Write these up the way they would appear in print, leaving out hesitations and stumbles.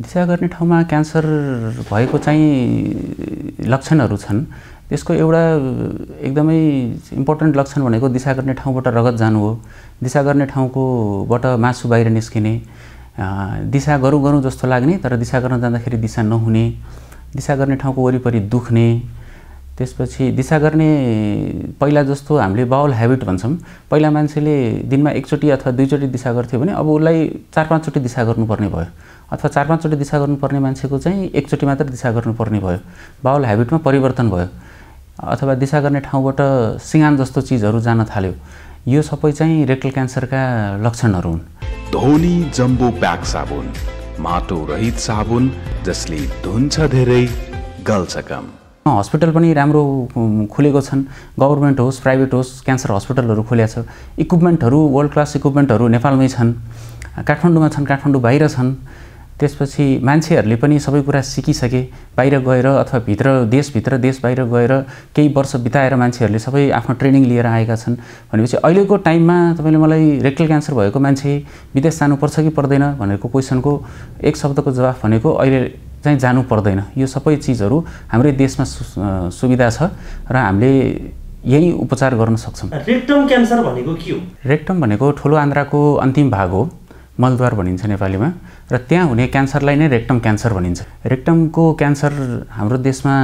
दिशा गर्ने ठाउँमा क्यान्सर भएको चाहिँ लक्षणहरू छन्। त्यसको एउटा एकदमै इम्पोर्टेन्ट लक्षण भनेको दिशा गर्ने ठाउँबाट रगत जानु हो, दिशा गर्ने ठाउँकोबाट मासु बाहिर निस्किने, दिशा गरौँ जस्तो लाग्ने तर दिशा गर्न जाँदाखेरि दिशा नहुने, दिशा गर्ने ठाउँको वरिपरि दुख्ने, त्यसपछि दिशा गर्ने पहिला जस्तो हामीले बाउल ह्याबिट भन्छौँ, पहिला मान्छेले दिनमा एकचोटि अथवा दुईचोटि दिशा गर्थ्यो भने अब उसलाई 4-5 चोटि दिशा गर्नुपर्ने भयो, अथवा 4-5 चोटि दिशा गर्नुपर्ने मान्छेको चाहिँ एकचोटि मात्र दिशा गर्नुपर्ने भयो। बाउल ह्याबिटमा परिवर्तन भयो, अथवा दिशा गर्ने ठाउँबाट सिँगान जस्तो चिजहरू जान थाल्यो। यो सबै चाहिँ रेक्टल क्यान्सरका लक्षणहरू हुन्। धोनी जम्बो प्याक साबुन, माटो रहित साबुन जसले धुन्छ धेरै गल्छ कम। हस्पिटल पनि राम्रो खुलेको छन्, गभर्मेन्ट होस् प्राइभेट होस् क्यान्सर हस्पिटलहरू खुलेका छ। इक्विपमेन्टहरू वर्ल्ड क्लास इक्विपमेन्टहरू नेपालमै छन्, काठमाडौँमा छन्, काठमाडौँ बाहिर छन्। त्यसपछि मान्छेहरूले पनि सबै कुरा सिकिसके, बाहिर गएर अथवा देश बाहिर गएर केही वर्ष बिताएर मान्छेहरूले सबै आफ्नो ट्रेनिङ लिएर आएका छन्। भनेपछि अहिलेको टाइममा तपाईँले मलाई रेक्टल क्यान्सर भएको मान्छे विदेश जानुपर्छ कि पर्दैन भनेको क्वेसनको एक शब्दको जवाफ भनेको अहिले चाहिँ जानु पर्दैन। यो सबै चिजहरू हाम्रै देशमा सुविधा छ र हामीले यही उपचार गर्न सक्छौँ। रेक्टम क्यान्सर भनेको के हो? रेक्टम भनेको ठुलो आन्द्राको अन्तिम भाग हो, मलद्वार भनिन्छ नेपालीमा, र त्यहाँ हुने क्यान्सरलाई नै रेक्टम क्यान्सर भनिन्छ। रेक्टमको क्यान्सर हाम्रो देशमा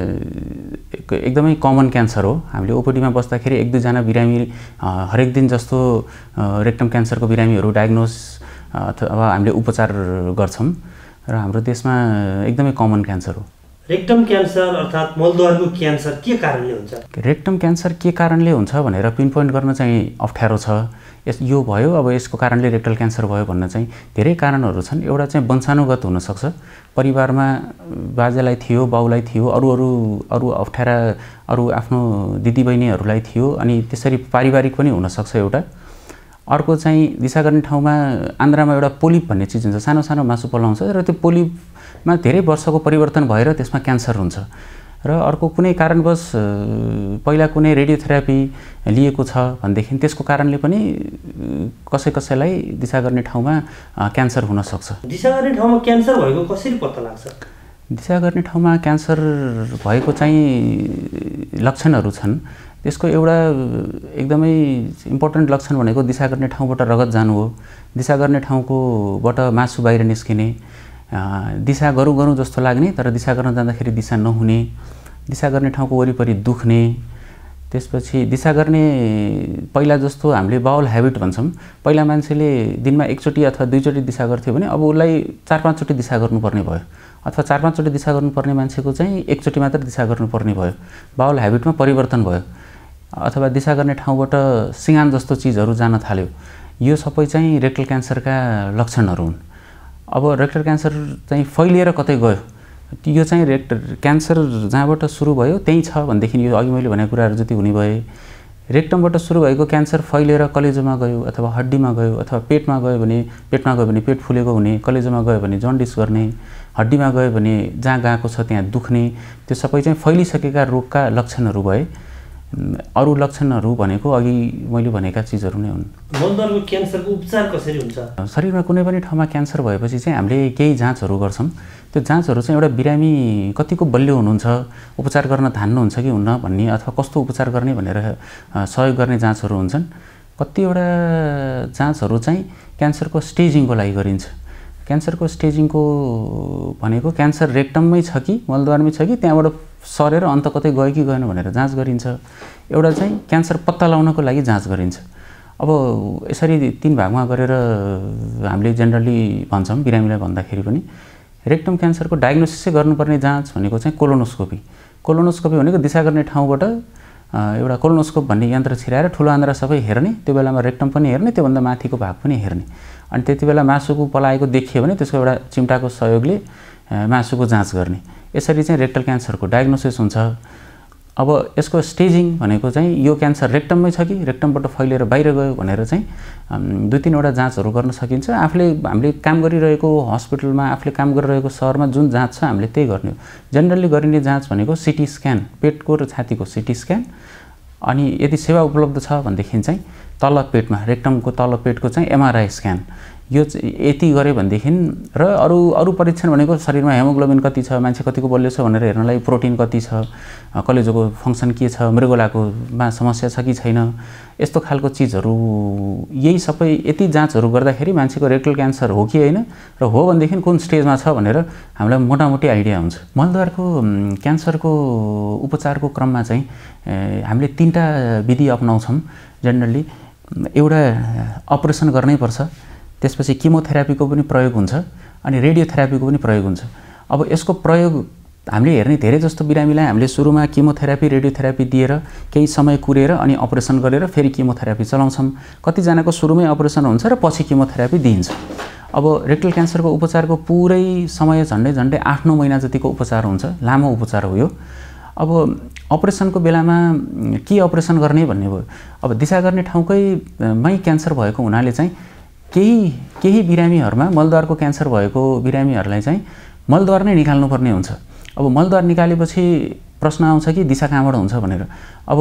एकदमै कमन क्यान्सर हो। हामीले ओपिडीमा बस्दाखेरि 1-2 जना बिरामी हरेक दिन जस्तो रेक्टम क्यान्सरको बिरामीहरू डायग्नोस अथवा हामीले उपचार गर्छौँ र हाम्रो देशमा एकदमै कमन क्यान्सर हो। रेक्टम क्यान्सर अर्थात् मलद्वारको क्यान्सर के कारणले हुन्छ? रेक्टम क्यान्सर के कारणले हुन्छ भनेर पिनपोइन्ट गर्न चाहिँ अप्ठ्यारो छ। यो भयो, अब यसको कारणले रेक्टल क्यान्सर भयो भन्न चाहिँ धेरै कारणहरू छन्। एउटा चाहिँ वंशानुगत हुनसक्छ, परिवारमा बाजेलाई थियो, बाउलाई थियो, अरू अप्ठ्यारा अरू आफ्नो दिदीबहिनीहरूलाई थियो, अनि त्यसरी पारिवारिक पनि हुनसक्छ एउटा। अर्को चाहिँ दिशा गर्ने ठाउँमा आन्द्रामा एउटा पोलिप भन्ने चिज हुन्छ, सानो सानो मासु पलाउँछ र त्यो पोलिपमा धेरै वर्षको परिवर्तन भएर त्यसमा क्यान्सर हुन्छ। र अर्को कुनै कारणवश पहिला कुनै रेडियोथेरापी लिएको छ भनेदेखि त्यसको कारणले पनि कसैलाई दिशा गर्ने ठाउँमा क्यान्सर हुनसक्छ। दिशा गर्ने ठाउँमा क्यान्सर भएको कसरी पत्ता लाग्छ? दिशा गर्ने ठाउँमा क्यान्सर भएको चाहिँ लक्षणहरू छन्। त्यसको एउटा एकदमै इम्पोर्टेन्ट लक्षण भनेको दिशा गर्ने ठाउँबाट रगत जानु हो, दिशा गर्ने ठाउँकोबाट मासु बाहिर निस्किने, दिशा गरौँ जस्तो लाग्ने तर दिशा गर्न जाँदाखेरि दिशा नहुने, दिशा गर्ने ठाउँको वरिपरि दुख्ने, त्यसपछि दिशा गर्ने पहिला जस्तो हामीले बाउल ह्याबिट भन्छौँ, पहिला मान्छेले दिनमा एकचोटि अथवा दुईचोटि दिशा गर्थ्यो भने अब उसलाई 4-5 चोटि दिशा गर्नुपर्ने भयो, अथवा 4-5 चोटि दिशा गर्नुपर्ने मान्छेको चाहिँ एकचोटि मात्र दिशा गर्नुपर्ने भयो। बाउल ह्याबिटमा परिवर्तन भयो, अथवा दिशा गर्ने ठाउँबाट सिँगान जस्तो चिजहरू जान थाल्यो। यो सबै चाहिँ रेक्टल क्यान्सरका लक्षणहरू हुन्। अब रेक्टल क्यान्सर चाहिँ फैलिएर कतै गयो, यो चाहिँ क्यान्सर जहाँबाट सुरु भयो त्यही छ भनेदेखि यो अघि मैले भनेको कुराहरू जति हुने भए। रेक्टमबाट सुरु भएको क्यान्सर फैलिएर कलेजोमा गयो अथवा हड्डीमा गयो अथवा पेटमा गयो भने पेट फुलेको हुने, कलेजोमा गयो भने जन्डिस गर्ने, हड्डीमा गयो भने जहाँ गएको छ त्यहाँ दुख्ने, त्यो सबै चाहिँ फैलिसकेका रोगका लक्षणहरू भए। अरू लक्षणहरू भनेको अघि मैले भनेका चिजहरू नै हुन्। मलद्वारको क्यान्सरको उपचार कसरी हुन्छ? शरीरमा कुनै पनि ठाउँमा क्यान्सर भएपछि चाहिँ हामीले केही जाँचहरू गर्छौँ। त्यो जाँचहरू चाहिँ एउटा बिरामी कतिको बलियो हुनुहुन्छ, उपचार गर्न धान्नुहुन्छ कि हुन्न भन्ने, अथवा कस्तो उपचार गर्ने भनेर सहयोग गर्ने जाँचहरू हुन्छन्। कतिवटा जाँचहरू चाहिँ क्यान्सरको स्टेजिङको लागि गरिन्छ। क्यान्सरको स्टेजिङको भनेको क्यान्सर रेक्टममै छ कि मलद्वारमै छ कि त्यहाँबाट सरेर अन्त कतै गयो कि गएन भनेर जाँच गरिन्छ। एउटा चाहिँ क्यान्सर पत्ता लगाउनको लागि जाँच गरिन्छ। अब यसरी 3 भागमा गरेर हामीले जेनरली भन्छौँ बिरामीलाई भन्दाखेरि पनि। रेक्टम क्यान्सरको डायग्नोसिसै गर्नुपर्ने जाँच भनेको चाहिँ कोलोनोस्कोपी। कोलोनोस्कोपी भनेको दिशा गर्ने ठाउँबाट एउटा कोलोनोस्कोप भन्ने यन्त्र छिराएर ठुलो आन्द्रा सबै हेर्ने, त्यो बेलामा रेक्टम पनि हेर्ने, त्योभन्दा माथिको भाग पनि हेर्ने। अनि त्यति बेला मासुको पलाएको देखियो भने त्यसको एउटा चिम्टाको सहयोगले मासुको जाँच गर्ने। यसरी चाहिँ रेक्टल क्यान्सरको डायग्नोसिस हुन्छ। अब यसको स्टेजिङ भनेको चाहिँ यो क्यान्सर रेक्टममै छ कि रेक्टमबाट फैलिएर बाहिर गयो भनेर चाहिँ 2-3 वटा जाँचहरू गर्न सकिन्छ। हामीले काम गरिरहेको हस्पिटलमा, आफूले काम गरिरहेको शहरमा जुन जाँच छ हामीले त्यही गर्ने हो। जेनरली गरिने जाँच भनेको सिटी स्क्यान, पेटको र छातीको सिटी स्क्यान, अनि यदि सेवा उपलब्ध छ भनेदेखि चाहिँ तल पेटमा, रेक्टमको तल पेटको चाहिँ एमआरआई स्क्यान। यो यति गरे भनेदेखि र अरू परीक्षण भनेको शरीरमा हेमोग्लोबिन कति छ, मान्छे कतिको बलियो छ भनेर हेर्नलाई प्रोटिन कति छ, कलेजोको फङ्सन के छ, मृगौलाकोमा समस्या छ कि छैन, यस्तो खालको चिजहरू यही सबै यति जाँचहरू गर्दाखेरि मान्छेको रेक्टल क्यान्सर हो कि होइन र हो भनेदेखि कुन स्टेजमा छ भनेर हामीलाई मोटामोटी आइडिया हुन्छ। मलद्वारको क्यान्सरको उपचारको क्रममा चाहिँ हामीले 3टा विधि अपनाउँछौँ जेनरली। एउटा अपरेसन गर्नै पर्छ, त्यसपछि किमोथेरापीको पनि प्रयोग हुन्छ अनि रेडियोथेरापीको पनि प्रयोग हुन्छ। अब यसको प्रयोग हामीले हेर्ने धेरै जस्तो बिरामीलाई हामीले सुरुमा किमोथेरापी रेडियोथेरापी दिएर केही समय कुरेर अनि अपरेसन गरेर फेरि किमोथेरापी चलाउँछौँ। कतिजनाको सुरुमै अपरेसन हुन्छ र पछि किमोथेरापी दिइन्छ। अब रेक्टल क्यान्सरको उपचारको पुरै समय झन्डै 8-9 महिना जतिको उपचार हुन्छ, लामो उपचार हो यो। अब अपरेसनको बेलामा के अपरेसन गर्ने भन्ने भयो। अब दिशा गर्ने ठाउँकैमै क्यान्सर भएको हुनाले चाहिँ केही बिरामीहरूमा मलद्वारको क्यान्सर भएको बिरामीहरूलाई चाहिँ मलद्वार नै निकाल्नुपर्ने हुन्छ। अब मलद्वार निकालेपछि प्रश्न आउँछ कि दिशा कहाँबाट हुन्छ भनेर। अब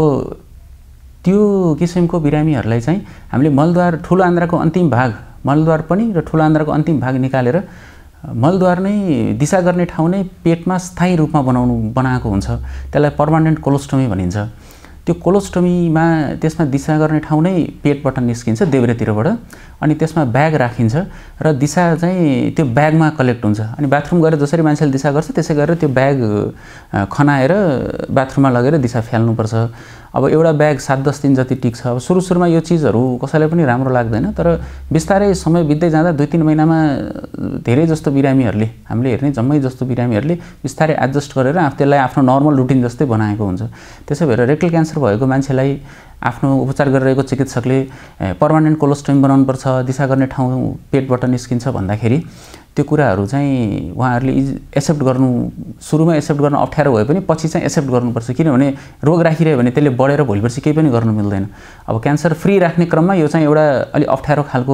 त्यो किसिमको बिरामीहरूलाई चाहिँ हामीले मलद्वार ठुलो आन्द्राको अन्तिम भाग, मलद्वार पनि र ठुलो आन्द्राको अन्तिम भाग निकालेर मलद्वार नै दिशा गर्ने ठाउँ नै पेटमा स्थायी रूपमा बनाएको हुन्छ। त्यसलाई पर्मानेन्ट कोलोस्टोमी भनिन्छ। त्यो कोलोस्टोमीमा त्यसमा दिशा गर्ने ठाउँ नै पेटबाट निस्किन्छ देब्रेतिरबाट, अनि त्यसमा ब्याग राखिन्छ र दिशा चाहिँ त्यो ब्यागमा कलेक्ट हुन्छ। अनि बाथरुम गएर जसरी मान्छेले दिशा गर्छ त्यसै गरेर त्यो ब्याग खनाएर बाथरुममा लगेर दिशा फ्याल्नुपर्छ। अब एउटा ब्याग 7-10 दिन जति टिक्छ। अब सुरुमा यो चिजहरू कसैलाई पनि राम्रो लाग्दैन, तर बिस्तारै समय बित्दै जाँदा 2-3 महिनामा धेरै जस्तो बिरामीहरूले, हामीले हेर्ने जम्मै जस्तो बिरामीहरूले बिस्तारै एडजस्ट गरेर त्यसलाई आफ्नो नर्मल रुटिन जस्तै बनाएको हुन्छ। त्यसै भएर रेक्टल क्यान्सर भएको मान्छेलाई आफ्नो उपचार गरिरहेको चिकित्सकले पर्मानेन्ट कोलोस्टोमी बनाउनुपर्छ, दिशा गर्ने ठाउँ पेटबाट निस्किन्छ भन्दाखेरि त्यो कुराहरू चाहिँ उहाँहरूले एक्सेप्ट गर्नु, सुरुमा एक्सेप्ट गर्न अप्ठ्यारो भए पनि पछि चाहिँ एक्सेप्ट गर्नुपर्छ। किनभने रोग राखिरह्यो भने त्यसले बढेर भोलिपर्सि केही पनि गर्नु मिल्दैन। अब क्यान्सर फ्री राख्ने क्रममा यो चाहिँ एउटा अलि अप्ठ्यारो खालको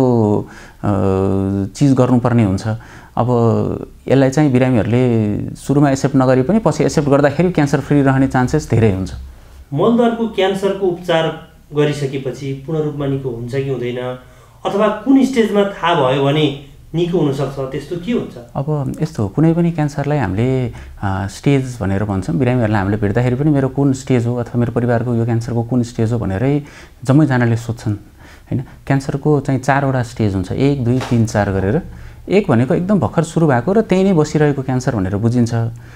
चिज गर्नुपर्ने हुन्छ। अब यसलाई चाहिँ बिरामीहरूले सुरुमा एक्सेप्ट नगरे पनि पछि एक्सेप्ट गर्दाखेरि क्यान्सर फ्री रहने चान्सेस धेरै हुन्छ। मलद्वारको क्यान्सरको उपचार गरिसकेपछि पूर्ण रूपमा निको हुन्छ कि हुँदैन, अथवा कुन स्टेजमा थाहा भयो भने निको हुनसक्छ, त्यस्तो के हुन्छ? अब यस्तो कुनै पनि क्यान्सरलाई हामीले स्टेज भनेर भन्छौँ। बिरामीहरूलाई हामीले भेट्दाखेरि पनि मेरो कुन स्टेज हो अथवा मेरो परिवारको यो क्यान्सरको कुन स्टेज हो भनेरै जम्मैजनाले सोध्छन् हैन। क्यान्सरको चाहिँ 4वटा स्टेज हुन्छ, 1, 2, 3, 4 गरेर। 1 भनेको एकदम भर्खर सुरु भएको र त्यही नै बसिरहेको क्यान्सर भनेर बुझिन्छ।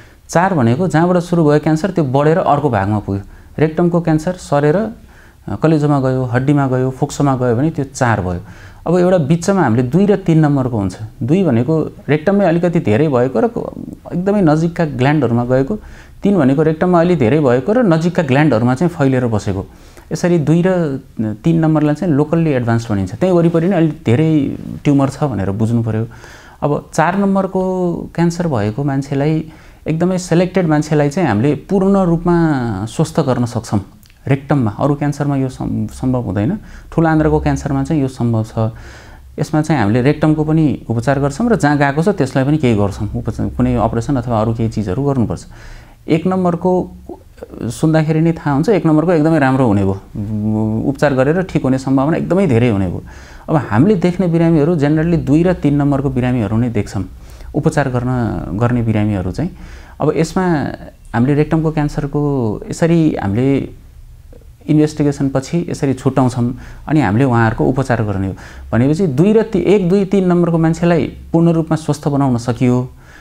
4 भनेको जहाँबाट सुरु भयो क्यान्सर त्यो बढेर अर्को भागमा पुग्यो। रेक्टमको क्यान्सर सरेर कलेजोमा गयो, हड्डीमा गयो, फोक्सोमा गयो भने त्यो 4 भयो। अब एउटा बिचमा हामीले 2 र 3 नम्बरको हुन्छ। 2 भनेको रेक्टममै अलिकति धेरै भएको र एकदमै नजिकका ग्ल्यान्डहरूमा गएको, 3 भनेको रेक्टममा अलि धेरै भएको र नजिकका ग्ल्यान्डहरूमा चाहिँ फैलिएर बसेको। यसरी 2 र 3 नम्बरलाई चाहिँ लोकल्ली एडभान्स भनिन्छ। त्यही वरिपरि नै अलि धेरै ट्युमर छ भनेर बुझ्नु पर्यो। अब 4 नम्बरको क्यान्सर भएको मान्छेलाई, एकदमै सेलेक्टेड मान्छेलाई चाहिँ हामीले पूर्ण रूपमा स्वस्थ गर्न सक्छौँ रेक्टममा। अरू क्यान्सरमा यो सम्भव हुँदैन। ठुलो आन्द्राको क्यान्सरमा चाहिँ यो सम्भव छ। यसमा चाहिँ हामीले रेक्टमको पनि उपचार गर्छौँ र जहाँ गएको छ त्यसलाई पनि केही गर्छौँ, कुनै अपरेसन अथवा अरू केही चिजहरू गर्नुपर्छ। 1 नम्बरको सुन्दाखेरि नै थाहा हुन्छ 1 नम्बरको एकदमै राम्रो हुने भयो, उपचार गरेर ठिक हुने सम्भावना एकदमै धेरै हुने भयो। अब हामीले देख्ने बिरामीहरू जेनरली 2 र 3 नम्बरको बिरामीहरू नै देख्छौँ उपचार गर्ने बिरामीहरू चाहिँ। अब यसमा हामीले रेक्टमको क्यान्सरको यसरी हामीले इन्भेस्टिगेसन पछि यसरी छुट्याउँछौँ अनि हामीले उहाँहरूको उपचार गर्ने हो भनेपछि 1, 2, 3 नम्बरको मान्छेलाई पूर्ण रूपमा स्वस्थ बनाउन सकियो।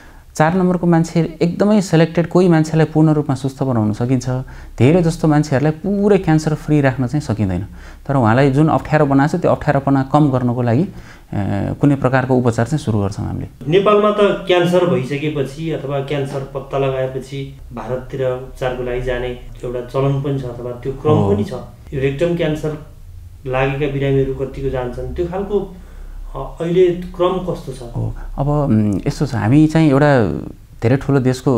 4 नम्बरको मान्छे एकदमै सेलेक्टेड कोही मान्छेलाई पूर्ण रूपमा स्वस्थ बनाउन सकिन्छ। धेरै जस्तो मान्छेहरूलाई पुरै क्यान्सर फ्री राख्न चाहिँ सकिँदैन, तर उहाँलाई जुन अप्ठ्यारो बनाएको छ त्यो अप्ठ्यारोपना कम गर्नको लागि कुनै प्रकारको उपचार चाहिँ सुरु गर्छौँ हामीले। नेपालमा त क्यान्सर भइसकेपछि अथवा क्यान्सर पत्ता लगाएपछि भारततिर उपचारको लागि जाने एउटा चलन पनि छ अथवा त्यो क्रम पनि छ। यो रेक्टम क्यान्सर लागेका बिरामीहरू कतिको जान्छन्, त्यो खालको अहिले क्रम कस्तो छ? अब यस्तो छ, हामी चाहिँ एउटा धेरै ठुलो देशको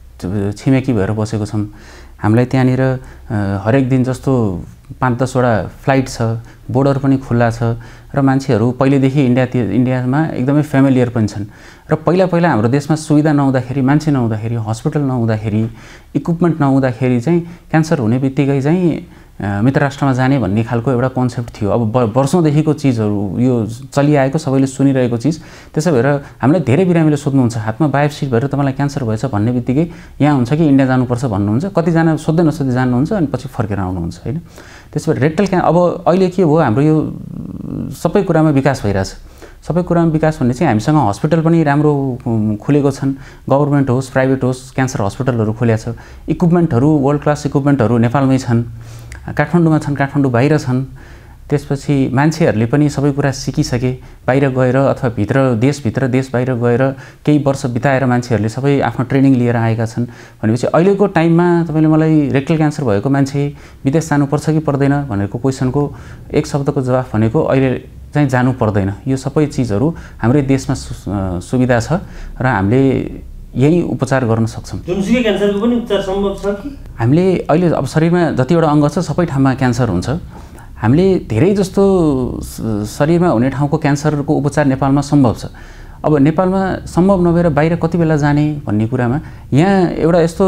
छिमेकी भएर बसेको छौँ। हामीलाई त्यहाँनिर हरेक दिन जस्तो 5-10 वटा फ्लाइट छ, बोर्डर पनि खुल्ला छ र मान्छेहरू पहिलेदेखि इन्डियामा एकदमै फ्यामिलियर पनि छन्। र पहिला हाम्रो देशमा सुविधा नहुँदाखेरि, मान्छे नहुँदाखेरि, हस्पिटल नहुँदाखेरि, इक्विपमेन्ट नहुँदाखेरि चाहिँ क्यान्सर हुने बित्तिकै चाहिँ मित्र राष्ट्रमा जाने भन्ने खालको एउटा कन्सेप्ट थियो। अब वर्षौँदेखिको चिजहरू यो चलिआएको सबैले सुनिरहेको चिज। त्यसो भएर हामीलाई धेरै बिरामीले सोध्नुहुन्छ हातमा बायोप्सी भएर तपाईँलाई क्यान्सर भएछ भन्ने बित्तिकै यहाँ हुन्छ कि इन्डिया जानुपर्छ भन्नुहुन्छ। कतिजना सोध्दै नसोध्दै जानुहुन्छ अनि पछि फर्केर आउनुहुन्छ होइन। त्यसो भएर रेक्टल अब अहिले के भयो हाम्रो यो सबै कुरामा विकास भइरहेछ। सबै कुरामा विकास भन्ने चाहिँ हामीसँग हस्पिटल पनि राम्रो खुलेको छन्। गभर्मेन्ट होस् प्राइभेट होस् क्यान्सर हस्पिटलहरू खुलेको छ। इक्विपमेन्टहरू वर्ल्ड क्लास इक्विपमेन्टहरू नेपालमै छन्, काठमाडौँमा छन्, काठमाडौँ बाहिर छन्। त्यसपछि मान्छेहरूले पनि सबै कुरा सिकिसके, बाहिर गएर अथवा देशभित्र देश बाहिर गएर केही वर्ष बिताएर मान्छेहरूले सबै आफ्नो ट्रेनिङ लिएर आएका छन्। भनेपछि अहिलेको टाइममा तपाईँले मलाई रेक्टल क्यान्सर भएको मान्छे विदेश जानुपर्छ कि पर्दैन भनेको क्वेसनको एक शब्दको जवाफ भनेको अहिले चाहिँ जानु पर्दैन। यो सबै चिजहरू हाम्रै देशमा सुविधा छ र हामीले यही उपचार गर्न सक्छौँ। जुनसुकै क्यान्सरको पनि उपचार सम्भव छ कि? हामीले अहिले अब शरीरमा जतिवटा अङ्ग छ सबै ठाउँमा क्यान्सर हुन्छ। हामीले धेरै जस्तो शरीरमा हुने ठाउँको क्यान्सरको उपचार नेपालमा सम्भव छ। अब नेपालमा सम्भव नभएर बाहिर कति बेला जाने भन्ने कुरामा यहाँ एउटा यस्तो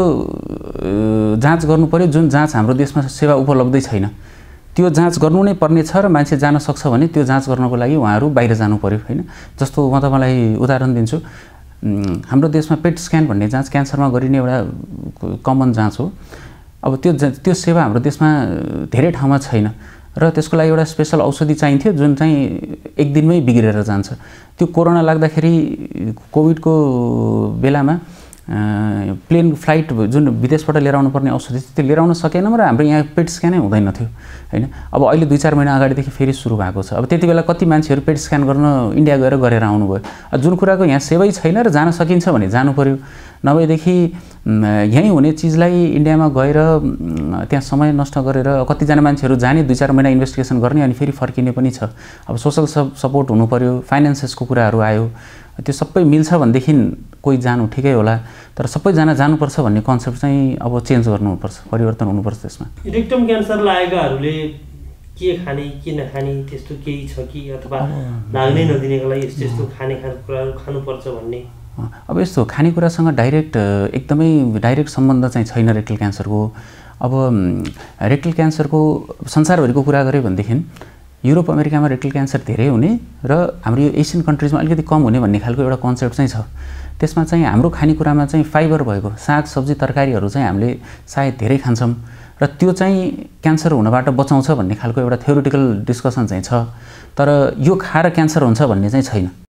जाँच गर्नु पर्यो जुन जाँच हाम्रो देशमा सेवा उपलब्धै छैन। त्यो जाँच गर्नु नै पर्ने छ र मान्छे जान सक्छ भने त्यो जाँच गर्नको लागि उहाँहरू बाहिर जानु पर्यो होइन। जस्तो म तपाईँलाई उदाहरण दिन्छु। हाम्रो देशमा पेट स्क्यान भन्ने जाँच क्यान्सरमा गरिने एउटा कमन जाँच हो। अब त्यो सेवा हाम्रो देशमा धेरै ठाउँमा छैन र त्यसको लागि एउटा स्पेसल औषधि चाहिन्थ्यो जुन चाहिँ एक दिनमै बिग्रेर जान्छ। त्यो कोरोना लाग्दाखेरि कोभिडको बेलामा प्लेन फ्लाइट जुन विदेशबाट लिएर आउनुपर्ने औषधि त्यो लिएर आउन सकेनौँ र हाम्रो यहाँ पेट स्क्यानै हुँदैन थियो होइन। अब अहिले 2-4 महिना अगाडिदेखि फेरि सुरु भएको छ। अब त्यति बेला कति मान्छेहरू पेट स्क्यान गर्न इन्डिया गएर गरेर आउनुभयो। जुन कुराको यहाँ सेवै छैन र जान सकिन्छ भने जानु पर्यो। नभएदेखि यहीँ हुने चिजलाई इन्डियामा गएर त्यहाँ समय नष्ट गरेर कतिजना मान्छेहरू जाने 2-4 महिना इन्भेस्टिगेसन गर्ने अनि फेरि फर्किने पनि छ। अब सोसल सपोर्ट हुनु पर्यो, फाइनेन्सेसको कुराहरू आयो। त्यो सबै मिल्छ भनेदेखि कोही जानु ठिकै होला, तर सबैजना जानुपर्छ भन्ने कन्सेप्ट चाहिँ अब चेन्ज गर्नुपर्छ, परिवर्तन हुनुपर्छ त्यसमा। रेक्टम क्यान्सर लागेकाहरूले के खाने के नखाने त्यस्तो केही छ कि अथवा लाग्नै नदिनेको लागि यस्तो खाने कुराहरू खानुपर्छ भन्ने? अब यस्तो खानेकुरासँग एकदमै डाइरेक्ट सम्बन्ध चाहिँ छैन रेक्टल क्यान्सरको। अब रेक्टल क्यान्सरको संसारभरिको कुरा गऱ्यो भनेदेखि युरोप अमेरिकामा रेक्टल क्यान्सर धेरै हुने र हाम्रो यो एसियन कन्ट्रिजमा अलिकति कम हुने भन्ने खालको एउटा कन्सेप्ट चाहिँ छ। त्यसमा चाहिँ हाम्रो खानेकुरामा चाहिँ फाइबर भएको साग सब्जी तरकारीहरू चाहिँ हामीले सायद धेरै खान्छौँ र त्यो चाहिँ क्यान्सर हुनबाट बचाउँछ भन्ने खालको एउटा थ्योरिटिकल डिस्कसन चाहिँ छ। तर यो खाएर क्यान्सर हुन्छ भन्ने चाहिँ छैन।